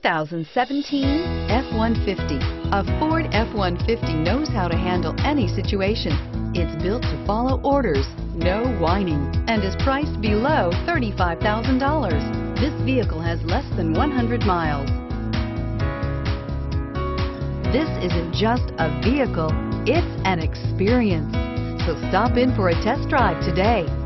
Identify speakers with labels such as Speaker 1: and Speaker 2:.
Speaker 1: 2017 F-150. A Ford F-150 knows how to handle any situation. It's built to follow orders, no whining, and is priced below $35,000. This vehicle has less than 100 miles. This isn't just a vehicle, it's an experience. So stop in for a test drive today.